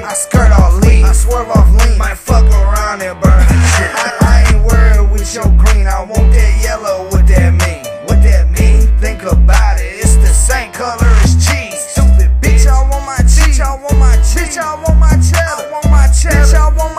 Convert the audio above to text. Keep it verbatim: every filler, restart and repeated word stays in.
I skirt off lean, I swerve off lean, might fuck around and burn shit. I, I ain't worried with your green, I want that yellow, what that mean? What that mean? Think about it, it's the same color as cheese. Stupid bitch, I want my cheese, I want my cheese, I want my cheddar, I want my cheddar, I want